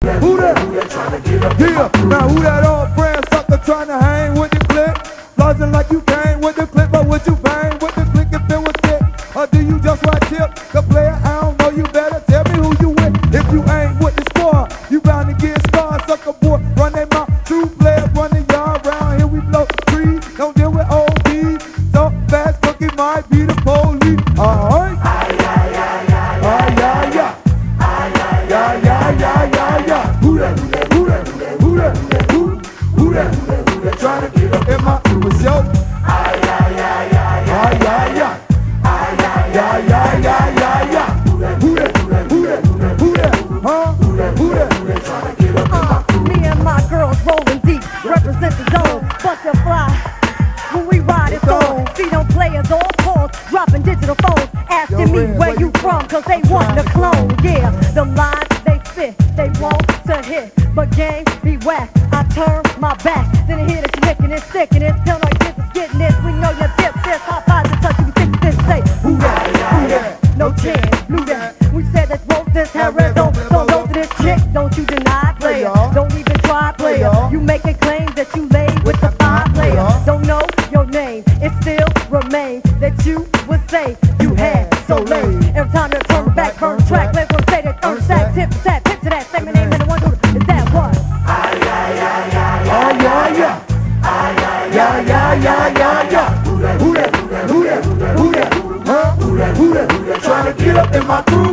Who that? Yeah, now who that old friend sucker trying to hang with the clique? Flossin like you came with the clique, but would you bang with the clique if it was thick? Or do you just ride tip? The player, I don't know, you better tell me who you with. If you ain't with the squad, you bound to get scarred. Sucker boy, run their mouth. True players run the yard round here, we blow trees. Don't deal with OBs. So fast cookie might be the police. Alright. Aiy-ya-ya-ya-ya. Aiy-ya-ya-ya-ya-ya. Who that? Who that? Who that? Who that? Trying to get up in my show. Aiy-ya-ya-ya-ya. Aiy-ya-ya. Aiy-ya-ya-ya-ya-ya. Who that? Who that? Who that? Huh? Who that? Trying to get up in my Me and my girls rolling deep, represent the zone. Bust your fly. When we ride it's on. Feet on players, all calls, dropping digital phones, asking me where you from, cause they want to clone. Yeah, them lines they fit, they want to hit, but game be whack. I turn my back, then I hear that you licking it, sticking it, tell like this is getting this. We know you dip this, high five to touch you, think this, say who that, who that, no chance, blew that. We said let's roll this, have red, don't go to this chick, don't you deny, player, don't even try, player. You make a claim that you laid with the five player, don't know your name, it still remains that you would say you had so lame. Every time you turn back, burn track, let's go say that earn sack, tip to that, tip to that, say my name and the one who is that what? Aiy-ya-ya-ya-ya. Aiy-ya-ya-ya-ya-ya. Who that? Who that? Who that? Huh? Who that? Trying to get up in my crew.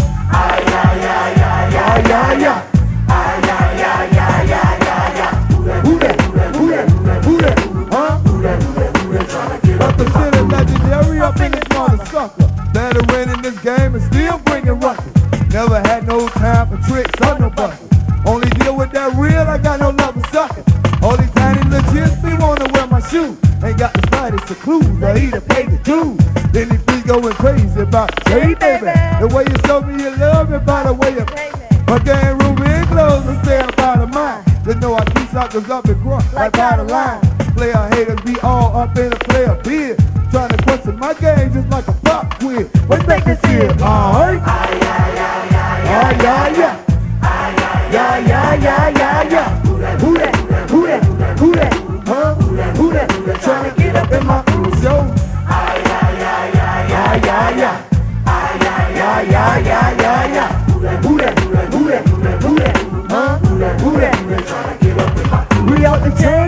Aiy-ya-ya-ya-ya-ya. Aiy-ya-ya-ya-ya-ya-ya. Who that? Who that? Huh? Representing legendary up in this motherfucker. Veteran in this game and still bringing ruckus. Never had no time for tricks or no buckets. Only deal with that real, I got no love for suckers. Only tiny legit, we wanna wear my shoes. Ain't got the slightest of clues, or either pay the dues. Then he be going crazy about Jay, baby. The way you show me you love me by the way you my game room in clothes and stay about of mine. Just know I keep suckers up and grunt like by the line. Player haters be all up in a player beard. Trying to question my game just like a pop quiz. What make this here? Alright. Aiy-ya-ya-ya. Aiy-ya-ya-ya-ya-ya. Who that? Who that? Who that? Huh? Who that? Trying to get up in my show. Aiy-ya-ya-ya-ya. Aiy-ya-ya-ya-ya-ya. Who that? Who that? Huh? Who that? Trying to get up in my. We out the chain.